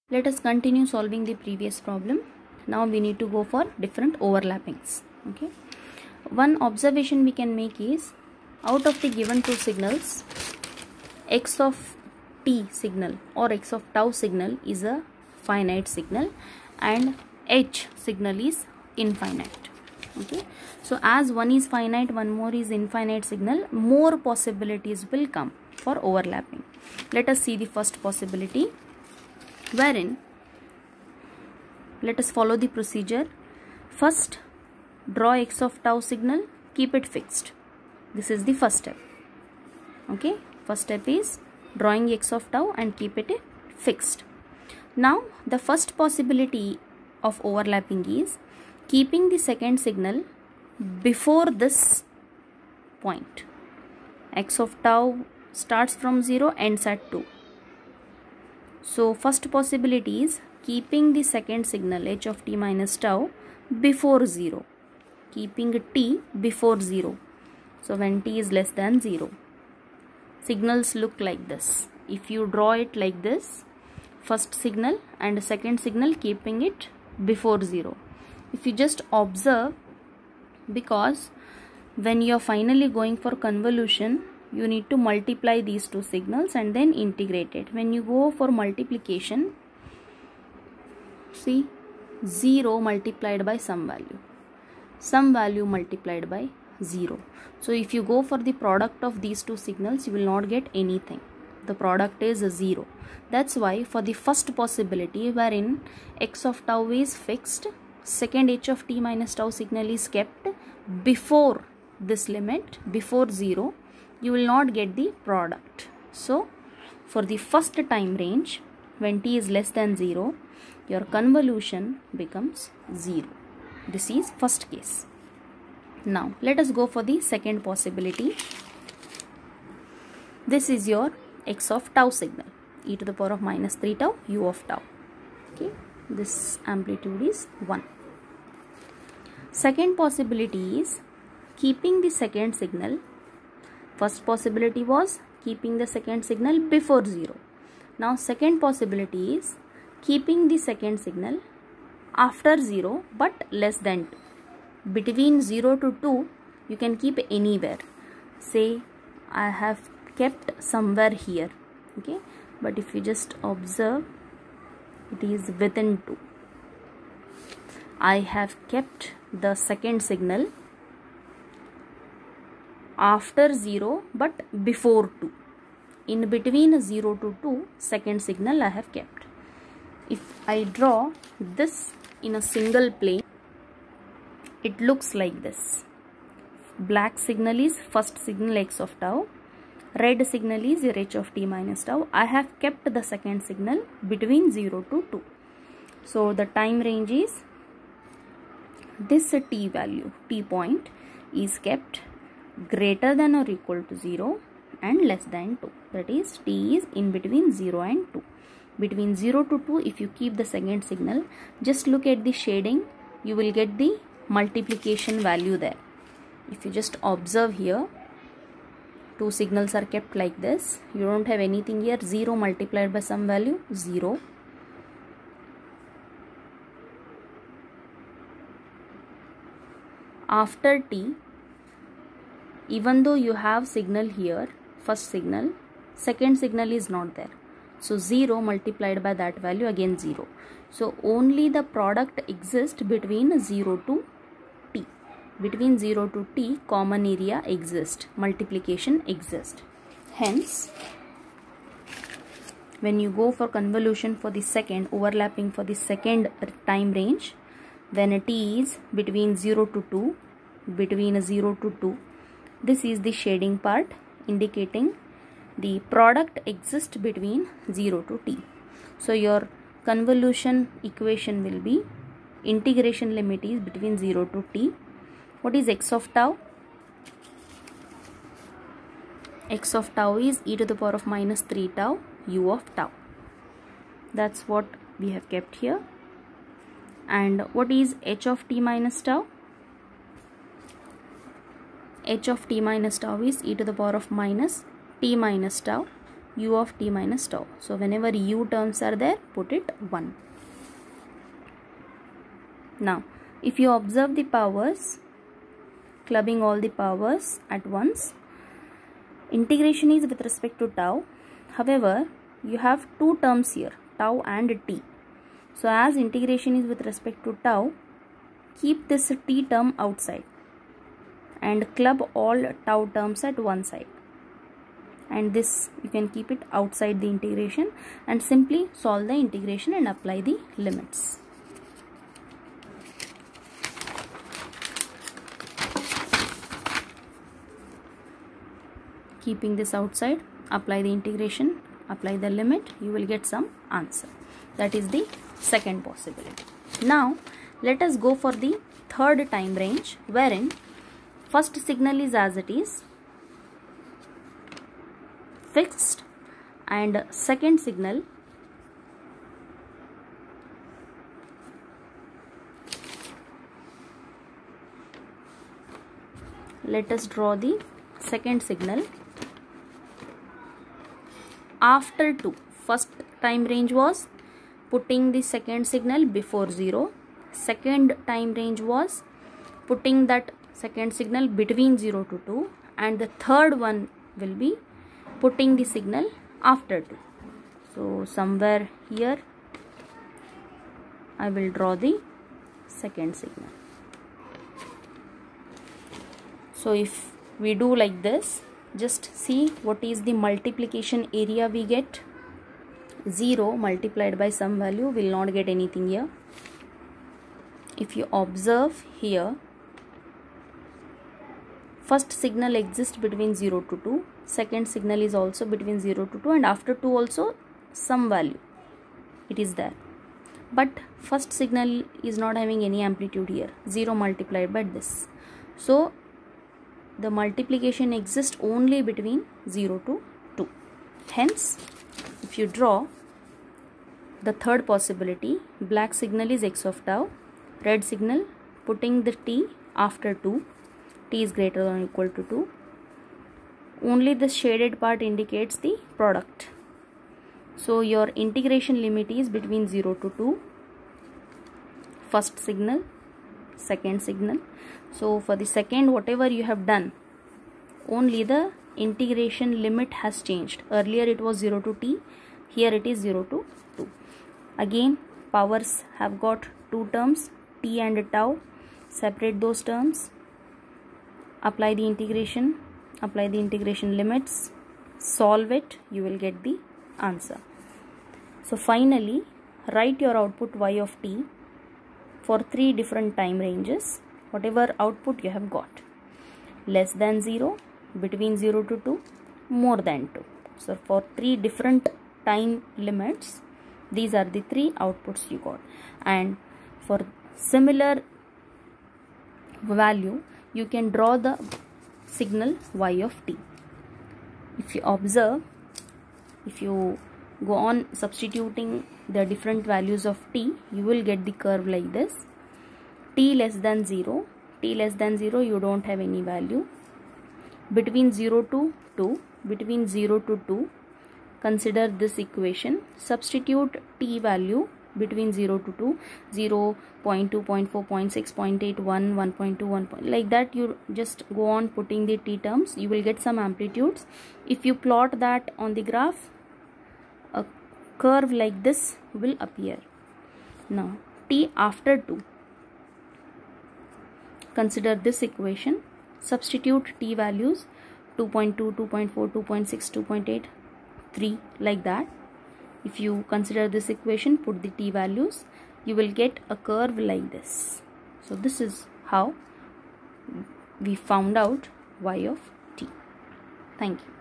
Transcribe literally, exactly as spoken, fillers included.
Let us continue solving the previous problem. Now we need to go for different overlappings. Okay. One observation we can make is, out of the given two signals, x of t signal or x of tau signal is a finite signal and h signal is infinite. Okay. So as one is finite, one more is infinite signal, more possibilities will come for overlapping. Let us see the first possibility, wherein let us follow the procedure. First, draw x of tau signal, keep it fixed. This is the first step. Okay, first step is drawing x of tau and keep it fixed. Now the first possibility of overlapping is keeping the second signal before this point. X of tau starts from zero, ends at two. So first possibility is keeping the second signal h of t minus tau before zero, keeping t before zero. So when t is less than zero, signals look like this. If you draw it like this, first signal and second signal keeping it before zero. If you just observe, because when you are finally going for convolution, you need to multiply these two signals and then integrate it. When you go for multiplication, see, zero multiplied by some value, some value multiplied by zero. So if you go for the product of these two signals, you will not get anything. The product is a zero. That's why for the first possibility, wherein x of tau is fixed, second h of t minus tau signal is kept before this limit, before zero, you will not get the product. So for the first time range, when t is less than zero, your convolution becomes zero. This is first case. Now let us go for the second possibility. This is your x of tau signal, e to the power of minus three tau u of tau. Okay, this amplitude is one. Second possibility is keeping the second signal. First possibility was keeping the second signal before zero. Now second possibility is keeping the second signal after zero but less than two. Between zero to two, you can keep anywhere. Say I have kept somewhere here. Okay, but if you just observe, it is within two. I have kept the second signal after zero but before two. In between zero to two, second signal I have kept. If I draw this in a single plane, it looks like this. Black signal is first signal x of tau, red signal is h of t minus tau. I have kept the second signal between zero to two. So the time range is, this t value, t point is kept greater than or equal to zero and less than two. That is, t is in between zero and two. Between zero to two, if you keep the second signal, just look at the shading, you will get the multiplication value there. If you just observe here, two signals are kept like this. You don't have anything here. zero multiplied by some value, zero. After t, even though you have signal here, first signal, second signal is not there. So zero multiplied by that value, again zero. So only the product exists between zero to t. Between zero to t, common area exists, multiplication exists. Hence, when you go for convolution for the second, overlapping for the second time range, when t is between zero to two, between zero to two, this is the shading part indicating the product exists between zero to t. So your convolution equation will be, integration limit is between zero to t. What is x of tau? X of tau is e to the power of minus three tau u of tau. That's what we have kept here. And what is h of t minus tau? H of t minus tau is e to the power of minus t minus tau u of t minus tau. So whenever u terms are there, put it one. Now if you observe the powers, clubbing all the powers at once, integration is with respect to tau. However, you have two terms here, tau and t. So as integration is with respect to tau, keep this t term outside and club all tau terms at one side, and this you can keep it outside the integration and simply solve the integration and apply the limits. Keeping this outside, apply the integration, apply the limit, you will get some answer. That is the second possibility. Now let us go for the third time range, wherein first signal is as it is, fixed, and second signal let us draw the second signal after two. First time range was putting the second signal before zero. Second time range was putting that second signal between zero to two, and the third one will be putting the signal after two. So somewhere here I will draw the second signal. So if we do like this, just see what is the multiplication area we get. Zero multiplied by some value, will not get anything here. If you observe here, first signal exists between zero to two, second signal is also between zero to two, and after two also some value it is there, but first signal is not having any amplitude here, zero multiplied by this. So the multiplication exists only between zero to two. Hence, if you draw the third possibility, black signal is x of tau, red signal putting the t after two, t is greater than or equal to two. Only the shaded part indicates the product. So your integration limit is between zero to two, first signal, second signal. So for the second, whatever you have done, only the integration limit has changed. Earlier it was zero to t, here it is zero to two. Again, powers have got two terms, t and tau. Separate those terms, apply the integration, apply the integration limits, solve it, you will get the answer. So finally, write your output y of t for three different time ranges, whatever output you have got. Less than zero, between zero to two, more than two. So for three different time limits, these are the three outputs you got. And for similar value, you can draw the signal y of t. If you observe, if you go on substituting the different values of t, you will get the curve like this. T less than zero, t less than zero, you don't have any value. Between zero to two, between zero to two, consider this equation, substitute t value between zero to two, zero point two, zero point four, zero point six, zero point eight, one, one point two, one. Like that, you just go on putting the t terms, you will get some amplitudes. If you plot that on the graph, a curve like this will appear. Now t after two, consider this equation, substitute t values two point two, two point four, two point six, two point eight, three, like that. If you consider this equation, put the t values, you will get a curve like this. So this is how we found out y of t. Thank you.